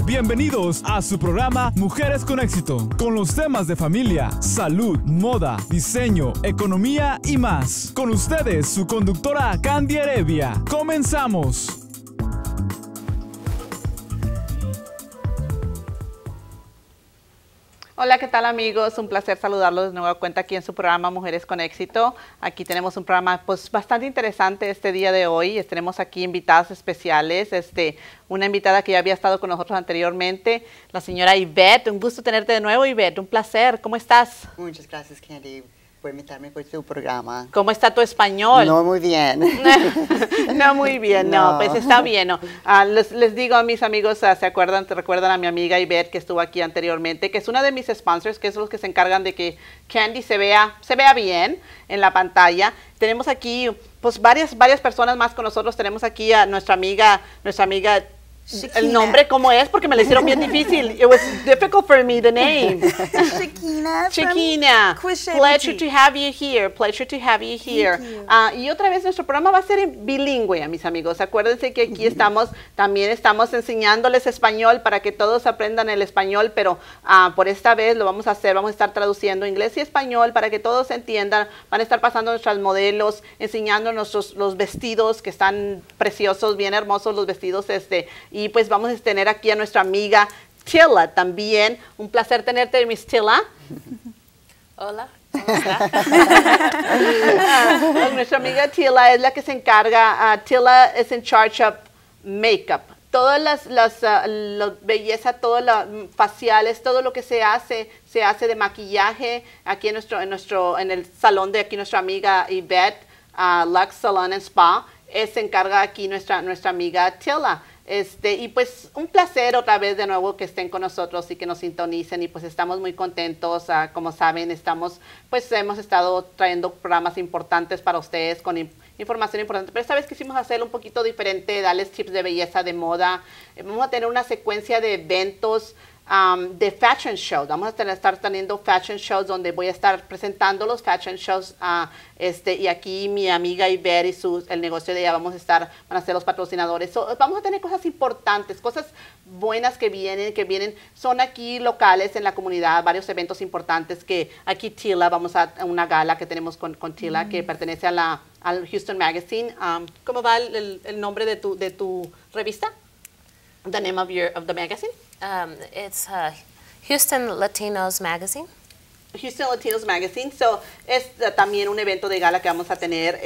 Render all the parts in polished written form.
Bienvenidos a su programa Mujeres con Éxito, con los temas de familia, salud, moda, diseño, economía y más. Con ustedes, su conductora Candy Heredia. ¡Comenzamos! Hola, ¿qué tal amigos? Un placer saludarlos de nueva cuenta aquí en su programa Mujeres con Éxito. Aquí tenemos un programa pues bastante interesante este día de hoy. Tenemos aquí invitadas especiales, una invitada que ya había estado con nosotros anteriormente, la señora Ivette. Un gusto tenerte de nuevo, Ivette, un placer. ¿Cómo estás? Muchas gracias, Candy, por invitarme por su programa. ¿Cómo está tu español? No muy bien. No muy bien, no, pues está bien. No. Les digo a mis amigos, recuerdan a mi amiga Ivette que estuvo aquí anteriormente, que es una de mis sponsors, que es los que se encargan de que Candy se vea bien en la pantalla. Tenemos aquí pues varias personas más con nosotros. Tenemos aquí a nuestra amiga Shakina. El nombre, ¿cómo es? Porque me lo hicieron bien difícil. It was difficult for me, the name. Shakina. Pleasure to have you here. Pleasure to have you here. Y otra vez, nuestro programa va a ser bilingüe, mis amigos. Acuérdense que aquí también estamos enseñándoles español para que todos aprendan el español, pero por esta vez lo vamos a hacer. Vamos a estar traduciendo inglés y español para que todos entiendan. Van a estar pasando nuestros modelos, enseñándonos los vestidos que están preciosos, bien hermosos los vestidos, y pues vamos a tener aquí a nuestra amiga Tilla también. Un placer tenerte, Miss Tilla. Hola, ¿cómo está? Nuestra amiga Tilla es la que se encarga, Tilla es in charge of makeup. Todas las belleza, todas las faciales, todo lo que se hace de maquillaje aquí en el salón de aquí nuestra amiga Ivette, Lux Salon and Spa. Se encarga aquí nuestra amiga Tilla. Y pues un placer otra vez de nuevo que estén con nosotros y que nos sintonicen, y pues estamos muy contentos. Como saben, hemos estado trayendo programas importantes para ustedes con información importante, pero esta vez quisimos hacerlo un poquito diferente, darles tips de belleza, de moda. Vamos a tener una secuencia de eventos de fashion shows. Vamos a estar teniendo fashion shows donde voy a estar presentando los fashion shows, y aquí mi amiga Ivette y el negocio de ella van a ser los patrocinadores. Vamos a tener cosas importantes, cosas buenas que vienen, son aquí locales en la comunidad, varios eventos importantes que aquí Tilla, vamos a una gala que tenemos con Tilla, que pertenece al Houston Magazine. ¿Cómo va el nombre de tu revista? The name of the magazine? It's Houston Latinos Magazine. Houston Latinos Magazine. So, es también un evento de gala que vamos a tener.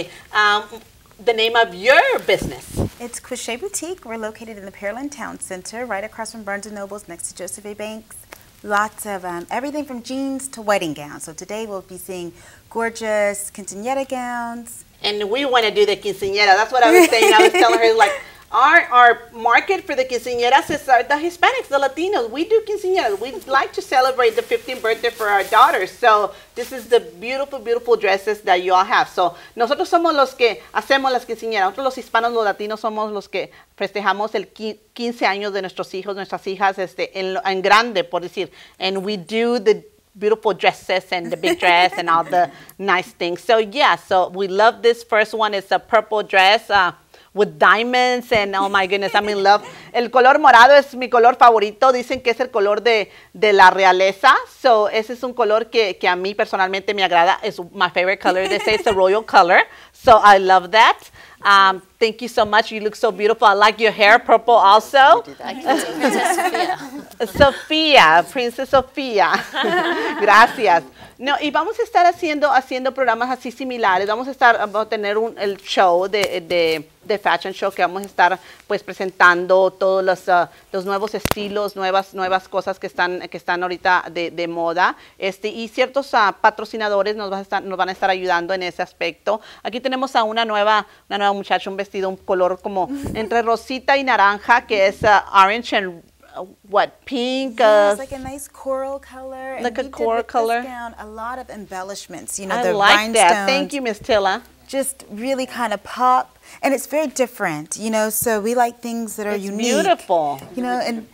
The name of your business? It's Cliche Boutique. We're located in the Pearland Town Center, right across from Barnes & Noble's, next to Joseph A. Banks. Lots of everything from jeans to wedding gowns. So today we'll be seeing gorgeous quinceañera gowns. And we want to do the quinceañera. That's what I was saying. I was telling her, like, our market for the quinceañeras is the Hispanics, the Latinos. We do quinceañeras. We like to celebrate the 15th birthday for our daughters. So this is the beautiful, beautiful dresses that you all have. So nosotros somos los que hacemos las quinceañeras. Nosotros los hispanos, los latinos, somos los que festejamos el 15 años de nuestros hijos, nuestras hijas, en grande, por decir. And we do the beautiful dresses and the big dress and all the nice things. So yeah, so we love this first one. It's a purple dress with diamonds, and oh my goodness, I'm in love. El color morado es mi color favorito. Dicen que es el color de la realeza. So ese es un color que a mí personalmente me agrada. It's my favorite color. They say it's a royal color. So I love that. Thank you so much. You look so beautiful. I like your hair, purple also. Princess Sophia. Sofía, Princess Sofía. Gracias. No, y vamos a estar haciendo programas así similares. Vamos a tener el show de fashion show, que vamos a estar pues presentando todos los nuevos estilos, nuevas cosas que están ahorita de moda. Y ciertos patrocinadores nos van a estar ayudando en ese aspecto. Aquí tenemos a una nueva muchacha, un vestido, un color como entre rosita y naranja, que es orange and pink? Yes, like a nice coral color. Like and a coral color. This gown, a lot of embellishments. You know, I the like rhinestones that. Thank you, Miss Tilla. Just really kind of pop, and it's very different. You know, so we like things that are It's unique. beautiful. You know, and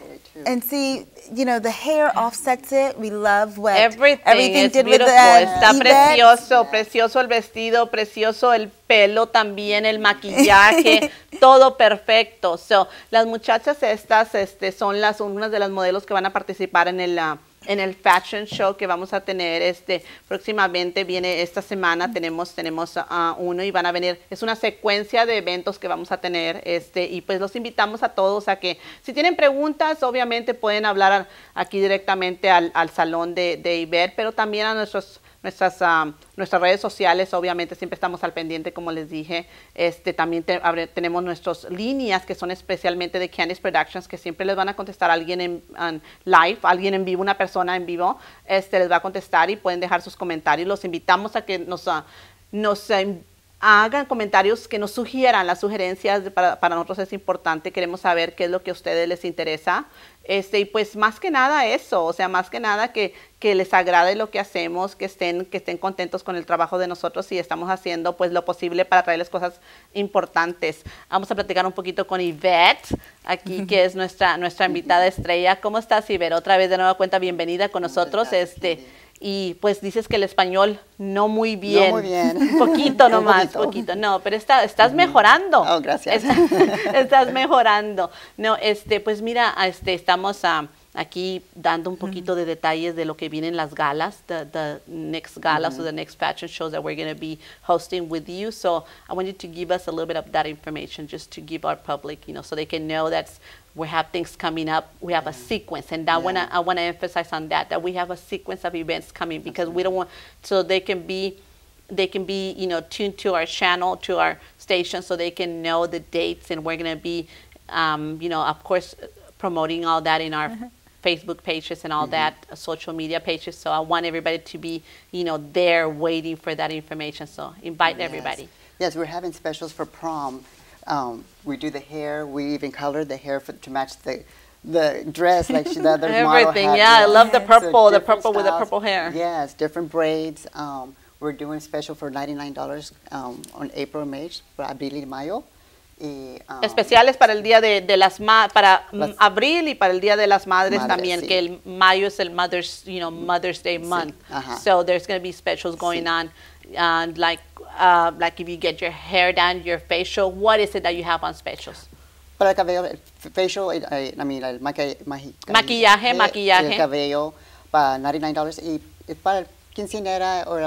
And see, you know, the hair offsets it. We love what Everything is did with beautiful. the Está Yvette. precioso, precioso el vestido, precioso el pelo también, el maquillaje, todo perfecto. So, las muchachas estas son unas de las modelos que van a participar en el fashion show que vamos a tener próximamente. Viene esta semana, tenemos uno y van a venir, es una secuencia de eventos que vamos a tener y pues los invitamos a todos a que si tienen preguntas obviamente pueden hablar aquí directamente al salón de Yvette, pero también a nuestras redes sociales. Obviamente siempre estamos al pendiente, como les dije. También tenemos nuestras líneas que son especialmente de Candice Productions, que siempre les van a contestar a alguien en live, alguien en vivo, una persona en vivo, les va a contestar y pueden dejar sus comentarios. Los invitamos a que nos hagan comentarios, que nos sugieran las sugerencias. Para nosotros es importante, queremos saber qué es lo que a ustedes les interesa. Y pues más que nada eso, o sea, más que nada que les agrade lo que hacemos, que estén contentos con el trabajo de nosotros y estamos haciendo pues lo posible para traerles cosas importantes. Vamos a platicar un poquito con Yvette, aquí que es nuestra invitada estrella. ¿Cómo estás, Yvette? Otra vez de nueva cuenta, bienvenida con nosotros. Y pues dices que el español no muy bien. No muy bien. Un poquito nomás, poquito. No, pero estás mejorando. Oh, gracias. Estás mejorando. No, pues mira, estamos aquí dando un poquito de detalles de lo que vienen las galas, the next galas or the next fashion shows that we're going to be hosting with you. So I want you to give us a little bit of that information just to give our public, so they can know that we have things coming up. We have a sequence, and I want to emphasize on that we have a sequence of events coming, because we don't want, so they can be tuned to our channel, to our station, so they can know the dates, and we're going to be of course promoting all that in our Facebook pages and all that, social media pages. So I want everybody to be there waiting for that information. So invite everybody. Yes, we're having specials for prom. We do the hair. We even colored the hair to match the dress, like the other model Everything, had. yeah. I love the purple, the different purple with the styles. purple hair. Yes, different braids. We're doing special for $99 on April and May, for abril y mayo. Especiales para el día de las abril y para el día de las madres también, sí. que el mayo es el Mother's Day month. So there's going to be specials going on, like if you get your hair done, your facial. What is it that you have on specials? Para el cabello, facial, el Maquillaje. El cabello para $99 y para quinceañera o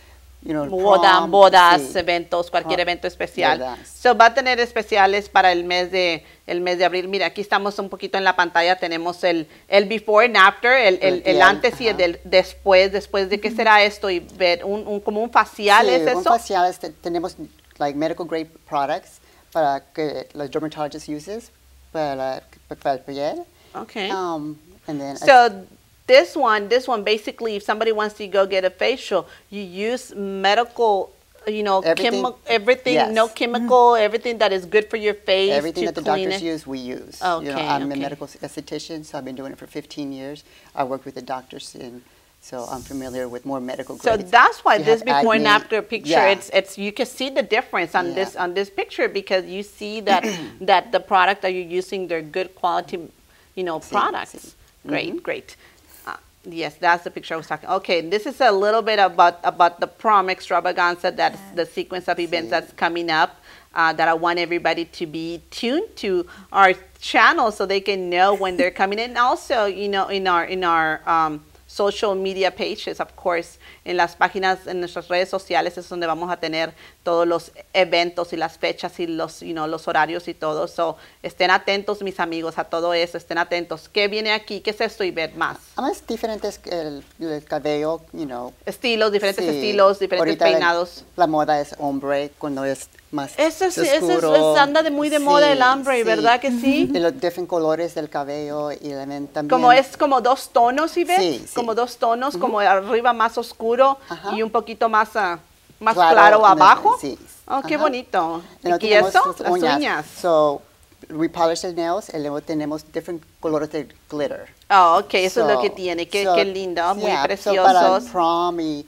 bodas, sí. eventos, cualquier evento especial. ¿Verdad? So va a tener especiales para el mes de abril. Mira, aquí estamos un poquito en la pantalla, tenemos el before and after, el antes y el después de qué será esto, y ver como un facial. Sí, ¿es eso? un facial, tenemos like medical grade products para que los dermatologists uses para el piel. Okay. And then So this one, basically, if somebody wants to go get a facial, you use medical, everything, yes. no chemical, everything that is good for your face. Everything to that the clean doctors it. use, we use. Okay, I'm a okay. medical esthetician, so I've been doing it for 15 years. I work with the doctors, and so I'm familiar with more medical So grades. that's why You this have before and acne, after picture, yeah. it's you can see the difference on Yeah. this picture, because you see that the product that you're using, they're good quality, products. sí. Great. Yes, that's the picture I was talking. Okay, this is a little bit about the prom extravaganza. That's the sequence of events that's coming up. That I want everybody to be tuned to our channel so they can know when they're coming in. Also, in our social media pages, of course, en las páginas, en nuestras redes sociales es donde vamos a tener todos los eventos y las fechas y los horarios y todo. So, estén atentos, mis amigos, a todo eso, estén atentos. ¿Qué viene aquí? ¿Qué es esto, Yvette, más? Además, diferentes el cabello, Estilos, diferentes sí. estilos, diferentes Ahorita peinados. La moda es hombre, cuando es más Eso sí, oscuro. eso anda muy de moda el hombre, sí. ¿verdad que sí? Y los diferentes colores del cabello y también. Como es como dos tonos, Yvette, Sí, sí. como dos tonos, como arriba más oscuro Ajá. y un poquito más claro abajo. Sí. Oh, qué Ajá. bonito. Y luego ¿Y tenemos eso? Las uñas. So, we polish the nails y luego tenemos diferentes colores de glitter. Oh, ok, eso es lo So- que tiene. Qué lindo, muy yeah, preciosos. So para prom y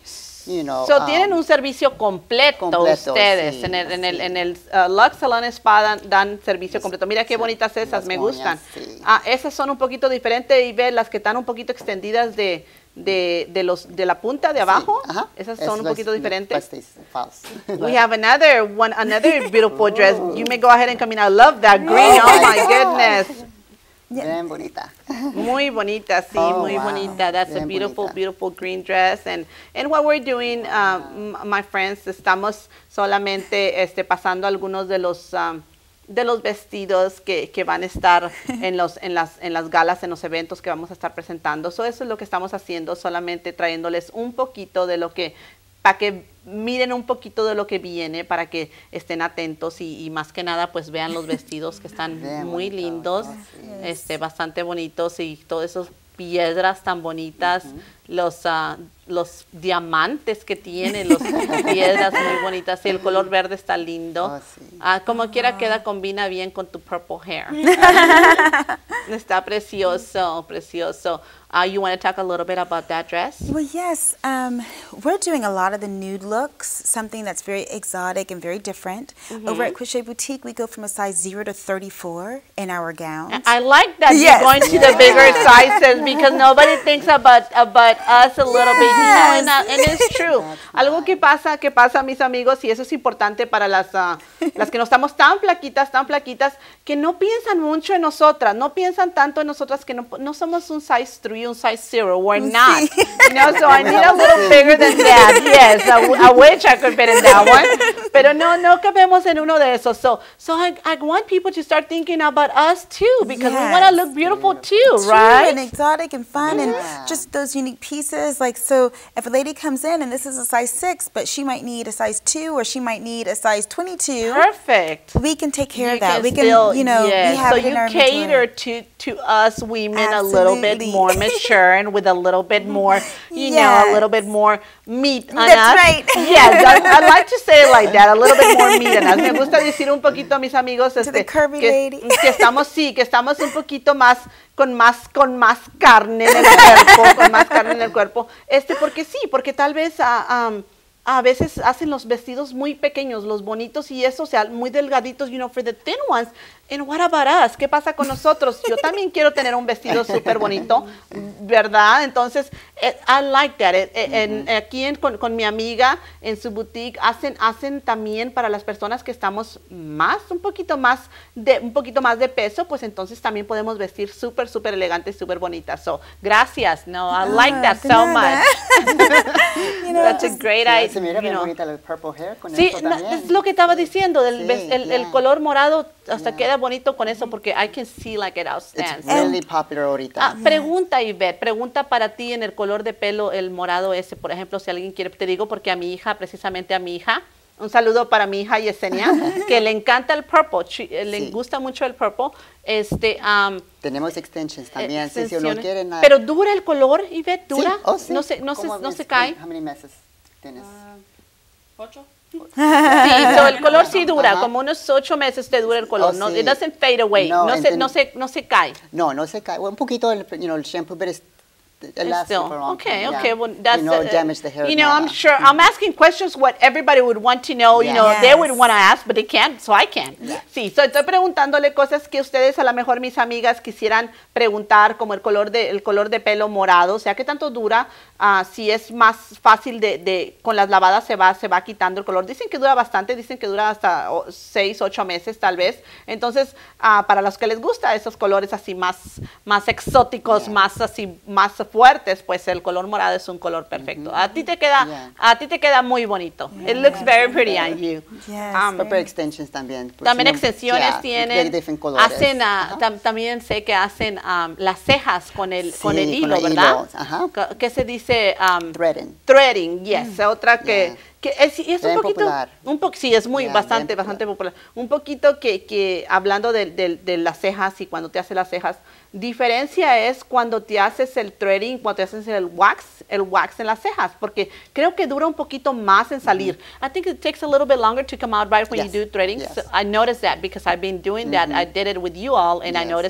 you know. So, tienen un servicio completo, ustedes. Sí, en el Lux Salon Spa dan servicio completo. Mira qué bonitas esas, me gustan. Sí. Esas son un poquito diferentes y ve las que están un poquito extendidas de la punta de abajo. Sí, ajá. Esas son un poquito diferentes. False. We have another beautiful dress. You may go ahead and come in. I love that green. Oh my goodness. Bien bonita. Muy bonita, sí, Oh, muy wow. bonita. That's a Bien beautiful, bonita. beautiful green dress. And what we're doing, my friends, estamos solamente pasando algunos de los vestidos que van a estar en las galas, en los eventos que vamos a estar presentando. So, eso es lo que estamos haciendo, solamente trayéndoles un poquito de lo que, para que miren un poquito de lo que viene, para que estén atentos y más que nada pues vean los vestidos que están Bien muy bonito, lindos, sí. bastante bonitos y todas esas piedras tan bonitas, los diamantes que tienen, las piedras muy bonitas y el color verde está lindo. Oh, sí. Como quiera queda, combina bien con tu purple hair. Está precioso, precioso. You want to talk a little bit about that dress? Well, yes. We're doing a lot of the nude looks, something that's very exotic and very different. Over at Crochet Boutique, we go from a size 0 to 34 in our gowns. I like that Yes. you're going to the bigger sizes because nobody thinks about us a little bit. Yes. No, and it's true. Algo que pasa, mis amigos, y eso es importante para las que no estamos tan flaquitas, que no piensan mucho en nosotras, no piensan tanto en nosotras, que no somos un size 3, un size 0. We're not. You know, so I need a little bigger than that. Yes, I wish I could fit in that one. Pero no cabemos en uno de esos. So I want people to start thinking about us too, because we want to look beautiful too, True, right? and exotic and fun and just those unique pieces. Like, so if a lady comes in and this is a size 6, but she might need a size 2 or she might need a size 22, Perfect. we can take care of You that. We can, still- you know, yes. we have so it in you our cater inventory. to us women a little bit Absolutely. more mature and with a little bit more, you know, a Yes. little bit more meat on That's us. right. Yes, I like to say it like that, a little bit more meat on us. Me gusta decir un poquito a mis amigos the curvy lady. que estamos un poquito más con más carne en el cuerpo, con más carne en el cuerpo. Porque sí, porque tal vez a veces hacen los vestidos muy pequeños, los bonitos y eso, o sea, muy delgaditos, you know, for the thin ones. And what about us? ¿Qué pasa con nosotros? Yo también quiero tener un vestido súper bonito, ¿verdad? Entonces, I like that. Aquí con mi amiga en su boutique hacen también para las personas que estamos un poquito más de peso, pues entonces también podemos vestir súper, súper elegantes, súper bonitas. So, gracias. No, I like that de so nada. much. You know, That's a great idea. Se mira you bien know. bonita el purple hair con Sí, eso también. es lo que estaba diciendo, el Yeah. color morado hasta Yeah. queda bonito con eso porque I can see like it It's outstands. really popular ahorita. Pregunta, Ivette, pregunta para ti en el color de pelo, el morado ese, por ejemplo, si alguien quiere, te digo porque precisamente a mi hija, un saludo para mi hija Yesenia, que le encanta el purple, le Sí. gusta mucho el purple, Tenemos extensions también, si uno extensiones. quiere nada. Pero ¿dura el color, Ivette? Sí, ¿Dura? oh, sí. No ¿Cómo se ves? cae. How many meses tienes? Sí, so el color sí dura, Ajá. como unos 8 meses te dura el color. Oh, No, sí. it doesn't fade away. No, No se cae. No se cae. Well, un poquito el shampoo, pero it lasts Still. for a long Okay, time. okay. Yeah. Well, that's You know, damage the hair. You know, I'm nada. sure. I'm asking questions what everybody would want to know. You Yeah. know, they would Yes. want to ask, but they can't, so I can. Sí, so estoy preguntándole cosas que ustedes, a lo mejor mis amigas, quisieran preguntar, como el color de pelo morado, o sea, qué tanto dura. Si es más fácil con las lavadas se va quitando el color. Dicen que dura bastante, dicen que dura hasta 6, 8 meses tal vez. Entonces, para los que les gusta esos colores así más exóticos, Yeah. más fuertes, pues el color morado es un color perfecto. A ti te queda muy bonito. It looks very pretty on you. Yes. Pero extensions también. pues, También you know, extensiones yeah, tienen, very different colores. hacen, Ajá. también sé que hacen las cejas con el Sí, hilo, con el ¿verdad? hilo, ajá. ¿Qué se dice? Threading. Threading, yes. Otra que es un Bien poquito, popular. Sí, es muy Yeah, bastante bien popular. Un poquito que hablando de las cejas y cuando te haces las cejas, diferencia es cuando te haces el threading, cuando te haces el wax en las cejas, porque creo que dura un poquito más en salir. I think it takes a little bit longer to come out right when Yes, you do threading. yes. So I noticed that because I've been doing that. I did it with you all, and I Yes. noticed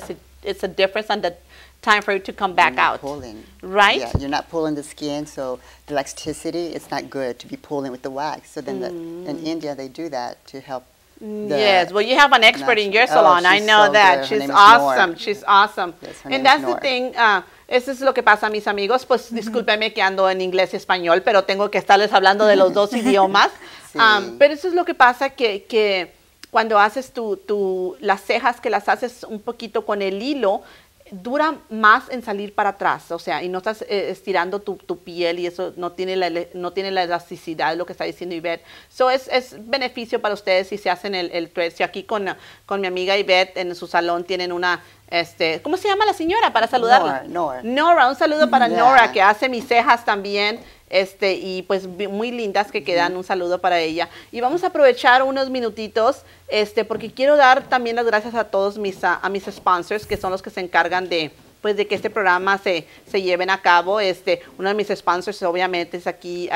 it's a difference on the time for it to come back You're not out. Pulling. Right? Yeah, you're not pulling the skin, so the elasticity, it's not good to be pulling with the wax. So then in India, they do that to help. Yes, well, you have an expert in your natural- salon. I she's know so that. good. Her She's name is awesome. Noor. She's awesome. Yes, her And name that's is the Noor. thing. Eso es lo que pasa, mis amigos. Pues discúlpenme que ando en inglés y español, pero tengo que estarles hablando de los dos idiomas. Sí. Pero eso es lo que pasa que cuando haces las cejas, que las haces un poquito con el hilo, dura más en salir para atrás, o sea, y no estás estirando tu piel y eso no tiene la elasticidad, lo que está diciendo Ivette. So es beneficio para ustedes si se hacen el thread. Aquí con mi amiga Ivette en su salón tienen una, ¿cómo se llama la señora para saludarla? Nora. Nora, un saludo para Yeah. Nora, que hace mis cejas también. Y pues muy lindas que quedan, un saludo para ella. Y vamos a aprovechar unos minutitos, porque quiero dar también las gracias a todos a mis sponsors, que son los que se encargan de que este programa se lleven a cabo. Uno de mis sponsors obviamente es aquí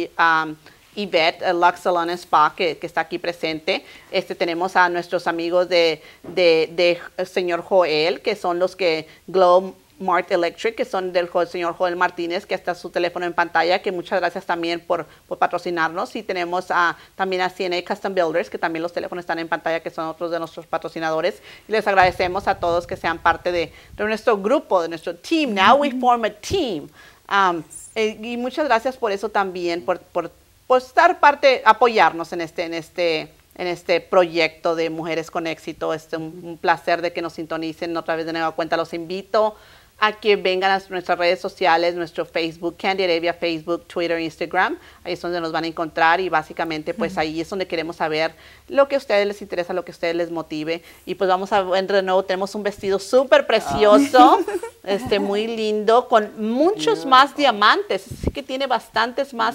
Ivette, Lux Salon and Spa, que está aquí presente. Tenemos a nuestros amigos de señor Joel, que son los que Glow Mart Electric, que son del señor Joel Martínez, que está su teléfono en pantalla, que muchas gracias también por patrocinarnos. Y tenemos también a CNA Custom Builders, que también los teléfonos están en pantalla, que son otros de nuestros patrocinadores. Y les agradecemos a todos que sean parte de nuestro grupo, de nuestro team. Now we form a team. Y muchas gracias por eso también, por estar apoyarnos en este proyecto de Mujeres con Éxito. Un placer de que nos sintonicen otra vez de nueva cuenta. Los invito a que vengan a nuestras redes sociales, nuestro Facebook, Candy Arabia, Facebook, Twitter, Instagram. Ahí es donde nos van a encontrar y básicamente pues ahí es donde queremos saber lo que a ustedes les interesa, lo que a ustedes les motive. Y pues vamos a ver de nuevo, tenemos un vestido súper precioso, muy lindo, con muchos más diamantes. Así que tiene bastantes más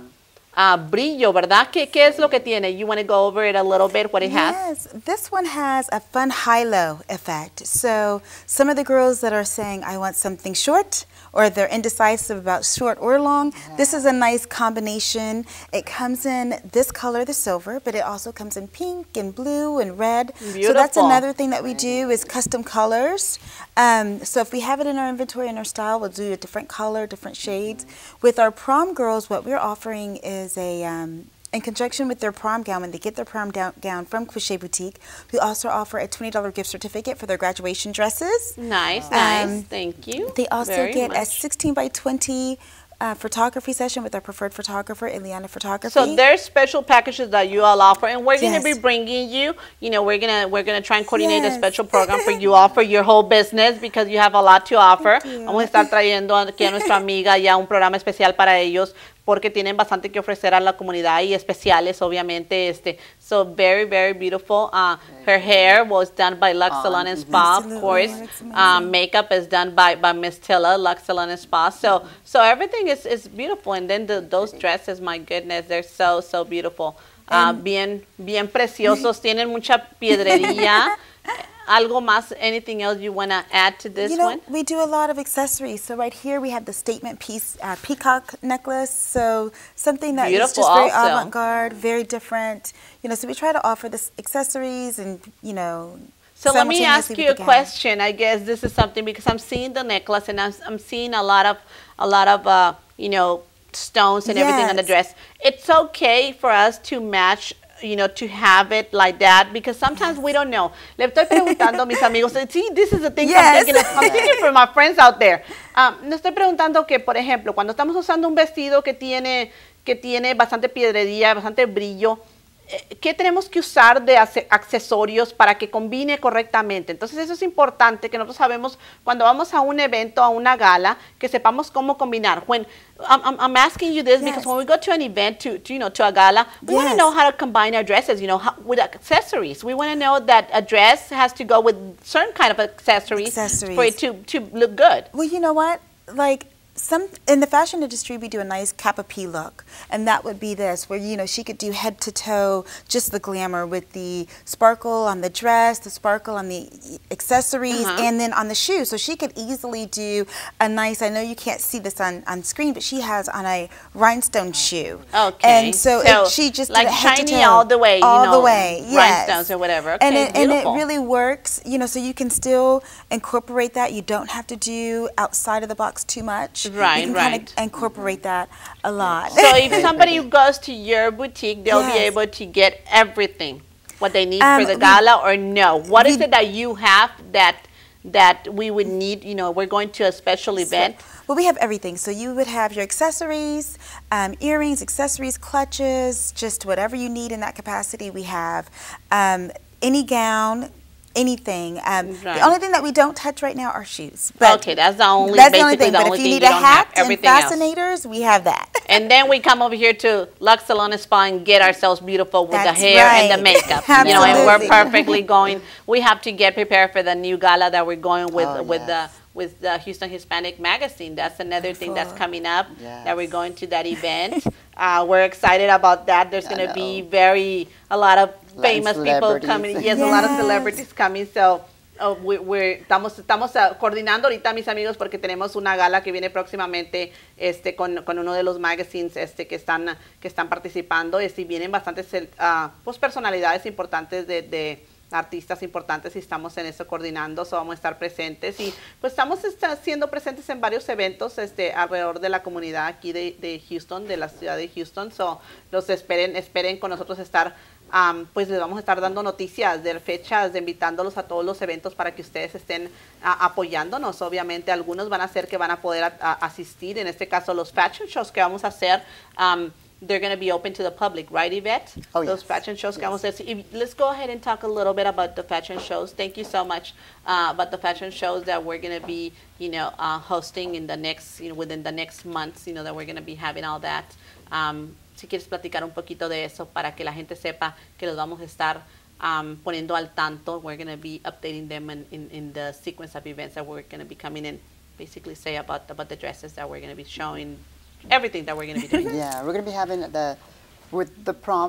brillo, ¿verdad? ¿Qué es lo que tiene? You want to go over it a little bit, what it has? Yes, this one has a fun high-low effect. So some of the girls that are saying, I want something short, or they're indecisive about short or long, this is a nice combination. It comes in this color, the silver, but it also comes in pink and blue and red. Beautiful. So that's another thing that we do is custom colors. So if we have it in our inventory in our style, we'll do a different color, different shades. With our prom girls, what we're offering is in conjunction with their prom gown, when they get their prom gown from Cliche Boutique, we also offer a $20 gift certificate for their graduation dresses. Nice, nice. Thank you. They also very get a much. 16 by 20 photography session with our preferred photographer, Eliana Photography. So there's special packages that you all offer, and we're going to Yes. be bringing you. We're gonna try and coordinate a Yes. special program for you all for your whole business because you have a lot to offer. Thank you. Vamos a estar trayendo aquí a nuestra amiga ya un programa especial para ellos porque tienen bastante que ofrecer a la comunidad y especiales, obviamente. So very, very beautiful. Her hair was done by Lux Salon and Spa, of Absolutely. course. Looks amazing. Makeup is done by Miss Tilla, Lux Salon and Spa. So everything is beautiful. And then those dresses, my goodness, they're so beautiful. Bien preciosos. Tienen mucha piedrería. Algo más, anything else you want to add to this one? We do a lot of accessories. So right here we have the statement piece, peacock necklace. So something that is Beautiful just very also. avant-garde, very different. So we try to offer this accessories and, So let me ask simultaneously you a with the gown. question. I guess this is something because I'm seeing the necklace and I'm seeing a lot of stones and everything on the Yes. dress. It's okay for us to match, to have it like that because sometimes we don't know. Le estoy preguntando a mis amigos. See, this is the thing Yes. I'm thinking for my friends out there. Le estoy preguntando que, por ejemplo, cuando estamos usando un vestido que tiene bastante piedrería, bastante brillo, ¿qué tenemos que usar de accesorios para que combine correctamente? Entonces eso es importante que nosotros sabemos cuando vamos a un evento, a una gala, que sepamos cómo combinar. When I'm asking you this because Yes. when we go to an event, to a gala, we want to Yes. know how to combine our dresses, with accessories. We want to know that a dress has to go with certain kind of accessories. For it to look good. Well, you know what? Like, in the fashion industry, we do a nice Kappa P look, and that would be this, where she could do head to toe, just the glamour with the sparkle on the dress, the sparkle on the accessories, and then on the shoes. So she could easily do a nice. I know you can't see this on screen, but she has on a rhinestone shoe. Okay. And so she just like did it head to shiny toe, all the way, all the way, yes. Rhinestones or whatever. Okay, and it really works. So you can still incorporate that. You don't have to do outside of the box too much. Right, you can right. kind of incorporate that a lot. So if somebody goes to your boutique, they'll be able to get everything, what they need for the gala, or no? What is it that you have that we would need? We're going to a special event. Well, we have everything. So you would have your accessories, earrings, accessories, clutches, just whatever you need in that capacity. We have any gown, anything. The only thing that we don't touch right now are shoes. But okay, that's the only. That's the only thing. But if you thing need a hat and fascinators, else. we have that. And then we come over here to Lux Salon and Spa and get ourselves beautiful with That's the hair right. and the makeup. Absolutely. And we're perfectly going. We have to get prepared for the new gala that we're going with with the Houston Hispanic Magazine. That's another thing that's coming up. That we're going to that event. We're excited about that. There's going to be a lot of famous people coming. Yes, a lot of celebrities coming. So estamos coordinando ahorita, mis amigos, porque tenemos una gala que viene próximamente con uno de los magazines que están participando. Y vienen bastantes pues personalidades importantes de artistas importantes y estamos en eso coordinando, vamos a estar presentes y pues estamos siendo presentes en varios eventos alrededor de la comunidad aquí de Houston, de la ciudad de Houston. Los esperen con nosotros estar, pues les vamos a estar dando noticias de fechas, invitándolos a todos los eventos para que ustedes estén apoyándonos. Obviamente algunos van a ser que van a poder asistir, en este caso los fashion shows que vamos a hacer. They're going to be open to the public, right, Yvette? Oh, Those fashion shows. Let's go ahead and talk a little bit about the fashion shows. Thank you so much about the fashion shows that we're going to be, hosting in the next, within the next months, that we're going to be having all that. Si quieres platicar un poquito de eso para que la gente sepa que los vamos a estar poniendo al tanto. We're going to be updating them in the sequence of events that we're going to be coming in. Basically say about the dresses that we're going to be showing. Everything that we're going to be doing. Yeah, we're going to be having for the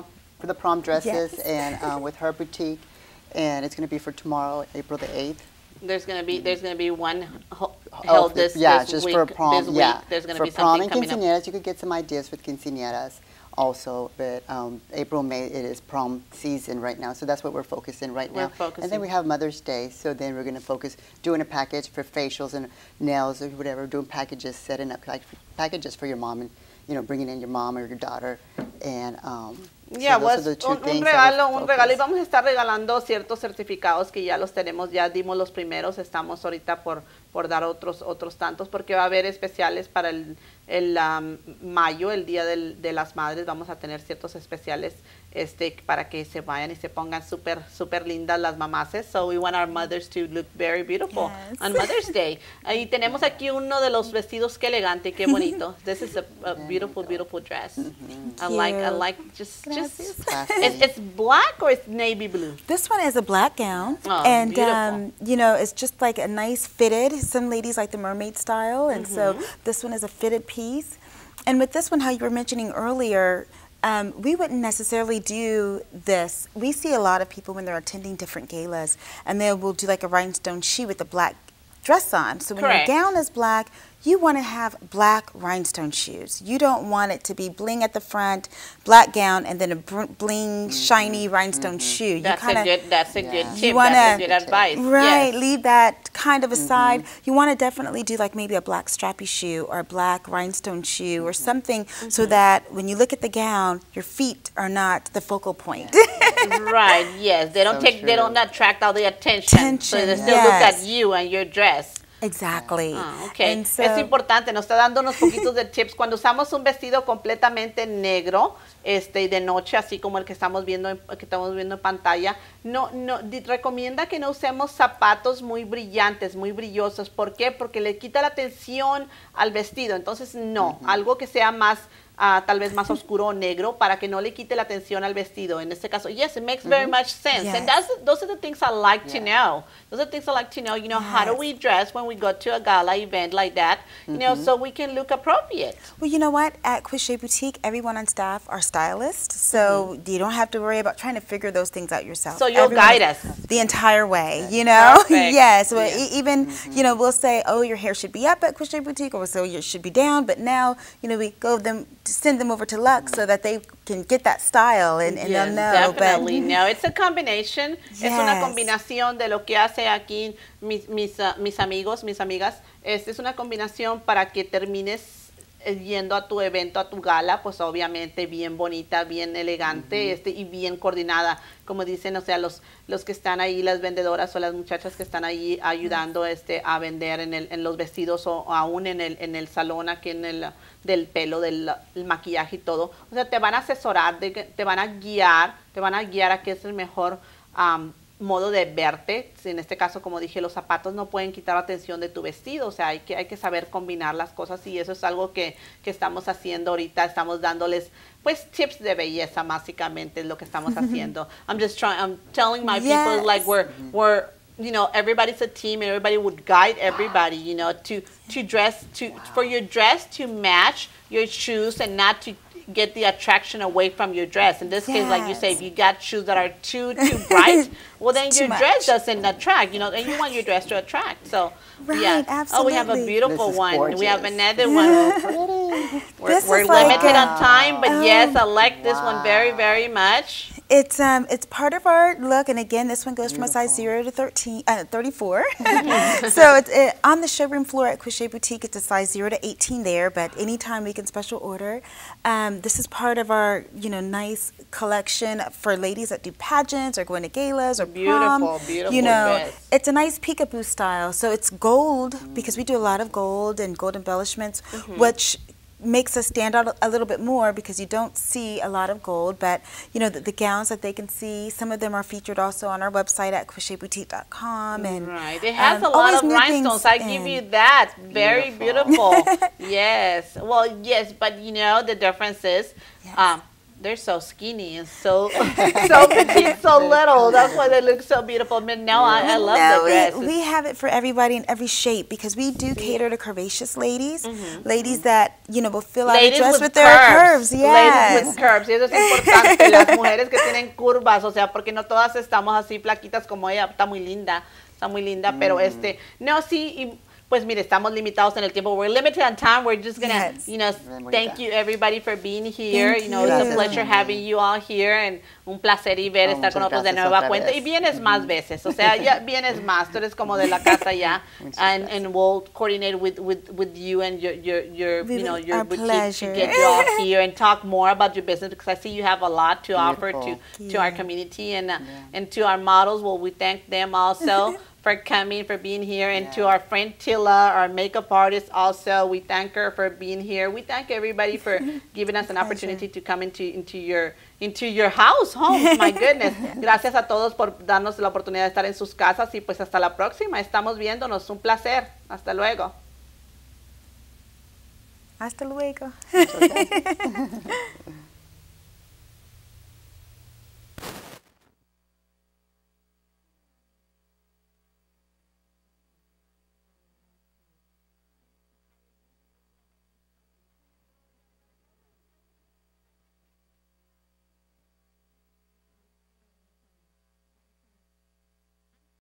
prom dresses and with her boutique, and it's going to be for tomorrow, April the 8th. There's going to be one held this just week. for prom. This week, yeah, there's going to for be prom something and coming up. quinceañeras. You could get some ideas with quinceañeras also, but April, May, it is prom season right now, so that's what we're focusing right now. And then we have Mother's Day, so then we're going to focus doing a package for facials and nails or whatever, doing packages, setting up like packages for your mom and bringing in your mom or your daughter, and Yeah, pues un regalo, y vamos a estar regalando ciertos certificados que ya los tenemos, ya dimos los primeros, estamos ahorita por dar otros tantos, porque va a haber especiales para el mayo, el Día de las Madres. Vamos a tener ciertos especiales para que se vayan y se pongan súper lindas las mamases. So we want our mothers to look very beautiful on Mother's Day. Y tenemos aquí uno de los vestidos, qué elegante, qué bonito. This is a beautiful, beautiful dress. I like just it's black or it's navy blue? This one is a black gown, and it's just like a nice fitted. Some ladies like the mermaid style, and so this one is a fitted piece. And with this one, how you were mentioning earlier, we wouldn't necessarily do this. We see a lot of people when they're attending different galas, and they will do like a rhinestone shoe with a black dress on. So when your gown is black, you want to have black rhinestone shoes. You don't want it to be bling at the front, black gown, and then a bling, shiny rhinestone shoe. That's a good tip. That's a good advice. Right, leave that kind of aside. You want to definitely do like maybe a black strappy shoe or a black rhinestone shoe or something so that when you look at the gown, your feet are not the focal point. Right, yes. They don't attract all the attention. So they still look at you and your dress. Exactly. Okay. So, es importante, nos está dando unos poquitos de tips. Cuando usamos un vestido completamente negro, y de noche, así como el que estamos viendo en pantalla, recomienda que no usemos zapatos muy brillantes, muy brillosos. ¿Por qué? Porque le quita la atención al vestido. Entonces, algo que sea más tal vez más oscuro o negro para que no le quite la atención al vestido. En este caso, yes, it makes very much sense. Yes. And those are the things I like to know. Those are the things I like to know, you know, how do we dress when we go to a gala event like that, you know, so we can look appropriate. Well, you know what? At Cuiche Boutique, everyone on staff are stylists, so you don't have to worry about trying to figure those things out yourself. So you'll guide us. The entire way, you know? Perfect. Yes. Well, even, you know, we'll say, oh, your hair should be up at Cuiche Boutique, or so it should be down, but now, you know, we send them over to Lux so that they can get that style and Yes, they'll know. definitely. No, it's a combination. Yes. Es una combinación de lo que hace aquí mis amigos, mis amigas. Es una combinación para que termines yendo a tu evento, a tu gala, pues obviamente bien bonita, bien elegante, y bien coordinada, como dicen, o sea, los que están ahí, las vendedoras o las muchachas que están ahí ayudando a vender en los vestidos o aún en el salón aquí del pelo, del maquillaje y todo. O sea, te van a asesorar, te van a guiar a qué es el mejor modo de verte. En este caso, como dije, los zapatos no pueden quitar la atención de tu vestido, o sea, hay que saber combinar las cosas, y eso es algo que estamos haciendo ahorita. Estamos dándoles pues tips de belleza, básicamente es lo que estamos haciendo. I'm telling my people, like, we're you know, everybody's a team, and everybody would guide everybody, you know, to dress, for your dress to match your shoes and not to get the attraction away from your dress. In this case, like you say, if you got shoes that are too bright, well, then your dress doesn't attract, you know, and you want your dress to attract. So, yeah. Absolutely. Oh, we have a beautiful one. Gorgeous. We have another one. We're is like limited on time, but yes, I like this one very, very much. It's part of our look, and again, this one goes from a size 0 to 34. So it's on the showroom floor at Cuiche Boutique. It's a size 0 to 18 there, but anytime we can special order. This is part of our, you know, nice collection for ladies that do pageants or going to galas or prom. Beautiful You know, dress. it's a nice peekaboo style. So it's gold because we do a lot of gold and gold embellishments, which makes us stand out a little bit more because you don't see a lot of gold. But you know, the gowns that they can see, some of them are featured also on our website at cuicheboutique.com. And right, it has a lot of rhinestones. I give you that. Very beautiful. Yes. Well, yes, but you know the difference is they're so skinny and so petite, so little. That's why they look so beautiful. But no, I love the dress. We have it for everybody in every shape because we do cater to curvaceous ladies, ladies that, you know, will fill out a dress with their curves. Yes. Ladies with curves. Y eso es importante. Las mujeres que tienen curvas, o sea, porque no todas estamos así flaquitas como ella. Está muy linda, pero no, sí. Y, pues mire, estamos limitados en el tiempo. We're limited on time. We're just going to, you know, thank you everybody for being here. Thank you know, it's a pleasure having you all here, and un placer y ver estar con nosotros de nueva cuenta. Y vienes más veces, o sea, ya vienes más. Tú eres como de la casa ya. And we'll coordinate with you and your you know, your boutique to get you all here and talk more about your business, because I see you have a lot to offer to our community and to our models. Well, we thank them also for coming, for being here, and to our friend Tilla, our makeup artist also. We thank her for being here. We thank everybody for giving us an opportunity to come into your home. My goodness. Gracias a todos por darnos la oportunidad de estar en sus casas, y pues hasta la próxima. Estamos viéndonos. Un placer. Hasta luego. Hasta luego.